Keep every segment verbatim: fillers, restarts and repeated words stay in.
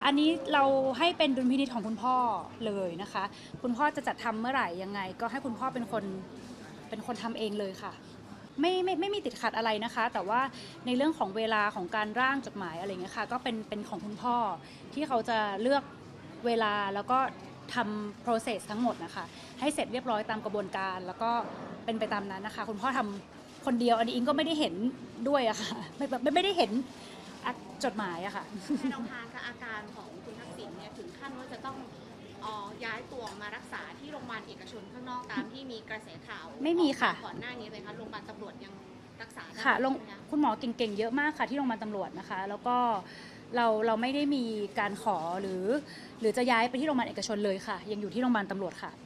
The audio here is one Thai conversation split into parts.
อันนี้เราให้เป็นดุลพินิจของคุณพ่อเลยนะคะคุณพ่อจะจัดทำเมื่อไหร่ยังไงก็ให้คุณพ่อเป็นคนเป็นคนทำเองเลยค่ะไม่ไม่ไม่มีติดขัดอะไรนะคะแต่ว่าในเรื่องของเวลาของการร่างจดหมายอะไรเงี้ยค่ะก็เป็นเป็นของคุณพ่อที่เขาจะเลือกเวลาแล้วก็ทำ process ทั้งหมดนะคะให้เสร็จเรียบร้อยตามกระบวนการแล้วก็เป็นไปตามนั้นนะคะคุณพ่อทำคนเดียวอันนี้อิงก็ไม่ได้เห็นด้วยอะค่ะไม่ไม่ไม่ได้เห็นจดหมายอะค่ะให้น้องทานค่ะอาการของคุณทักษิณเนี่ยถึงขั้นว่าจะต้องย้ายตัวมารักษาที่โรงพยาบาลเอกชนข้างนอกตามที่มีกระแสข่าวไม่มีค่ะก่อนหน้านี้เลยค่ะโรงพยาบาลตำรวจยังรักษาได้ค่ะคุณหมอเก่งๆเยอะมากค่ะที่โรงพยาบาลตำรวจนะคะแล้วก็เราเราไม่ได้มีการขอหรือหรือจะย้ายไปที่โรงพยาบาลเอกชนเลยค่ะยังอยู่ที่โรงพยาบาลตำรวจค่ะ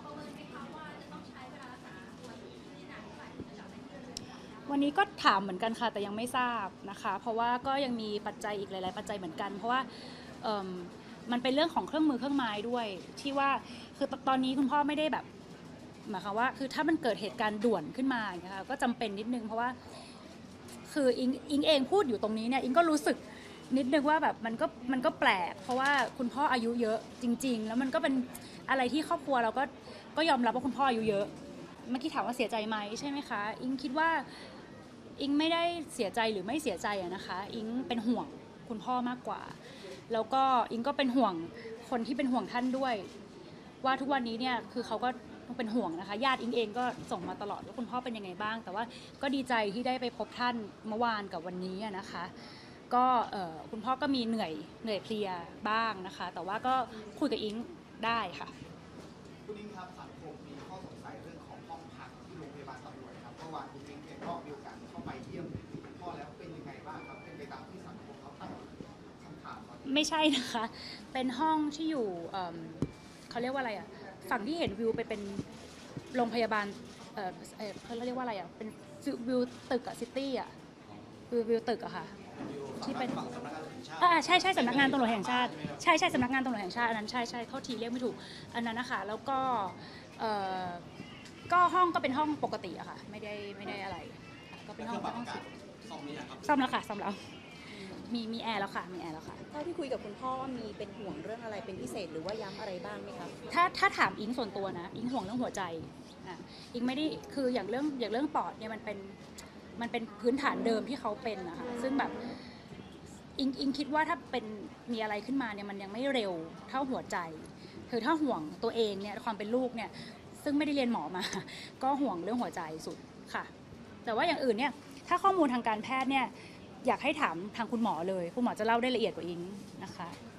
วันนี้ก็ถามเหมือนกันค่ะแต่ยังไม่ทราบนะคะเพราะว่าก็ยังมีปัจจัยอีกหลายๆปัจจัยเหมือนกันเพราะว่ามันเป็นเรื่องของเครื่องมือเครื่องไม้ด้วยที่ว่าคือตอนนี้คุณพ่อไม่ได้แบบหมายความว่าคือถ้ามันเกิดเหตุการณ์ด่วนขึ้นมาอย่างเงี้ยค่ะก็จำเป็นนิดนึงเพราะว่าคืออิงอิงเองพูดอยู่ตรงนี้เนี่ยอิงก็รู้สึกนิดนึงว่าแบบมันก็มันก็แปลกเพราะว่าคุณพ่ออายุเยอะจริงๆแล้วมันก็เป็นอะไรที่ครอบครัวเราก็ก็ยอมรับว่าคุณพ่ออายุเยอะเมื่อกี้ถามว่าเสียใจไหมใช่ไหมคะอิงคิดว่าอิงไม่ได้เสียใจหรือไม่เสียใจอะนะคะอิงเป็นห่วงคุณพ่อมากกว่าแล้วก็อิงก็เป็นห่วงคนที่เป็นห่วงท่านด้วยว่าทุกวันนี้เนี่ยคือเขาก็เป็นห่วงนะคะญาติอิงเองก็ส่งมาตลอดว่าคุณพ่อเป็นยังไงบ้างแต่ว่าก็ดีใจที่ได้ไปพบท่านเมื่อวานกับวันนี้นะคะก็คุณพ่อก็มีเหนื่อยเหนื่อยเพลียบ้างนะคะแต่ว่าก็คุยกับอิงได้ค่ะคุณอิงครับสังคมมีข้อสงสัยเรื่องของห้องพักที่โรงพยาบาลตำรวจครับเมื่อวานคุณอิงเองก็มีโอกาสเข้าไปเยี่ยมคุณพ่อแล้วเป็นยังไงบ้างครับเป็นไปตามที่สังคมเขาตั้งคำถามไม่ใช่นะคะเป็นห้องที่อยู่เขาเรียกว่าอะไรอ่ะฝั่งที่เห็นวิวไปเป็นโรงพยาบาลเออเขาเรียกว่าอะไรอ่ะเป็นวิวตึกอะซิตี้อะวิววิวตึกอะค่ะที่เป็นอ่าใช่ใช่สำนักงานตำรวจแห่งชาติใช่ใช่สำนักงานตำรวจแห่งชาติอันนั้นใช่ใช่เขาทีเรียกไม่ถูกอันนั้นนะคะแล้วก็เออก็ห้องก็เป็นห้องปกติอะค่ะไม่ได้ไม่ได้อะไรก็เป็นห้องห้องซ่อมนี้ครับซ่อมแล้วค่ะซ่อมแล้วมีมีแอร์แล้วค่ะมีแอร์แล้วค่ะเท่าที่คุยกับคุณพ่อมีเป็นห่วงเรื่องอะไรเป็นพิเศษหรือว่าย้ำอะไรบ้างไหมคะถ้าถ้าถามอิงส่วนตัวนะอิงห่วงเรื่องหัวใจอ่ะอิงไม่ได้คืออย่างเรื่องอย่างเรื่องปอดเนี่ยมันเป็นมันเป็นพื้นฐานเดิมที่เขาเป็นนะคะซึ่งแบบอิงอิงคิดว่าถ้าเป็นมีอะไรขึ้นมาเนี่ยมันยังไม่เร็วเท่าหัวใจคือถ้าห่วงตัวเองเนี่ยความเป็นลูกเนี่ยซึ่งไม่ได้เรียนหมอมาก็ห่วงเรื่องหัวใจสุดค่ะแต่ว่าอย่างอื่นเนี่ยถ้าข้อมูลทางการแพทย์เนี่ยอยากให้ถามทางคุณหมอเลยคุณหมอจะเล่าได้ละเอียดกว่าอิงนะคะ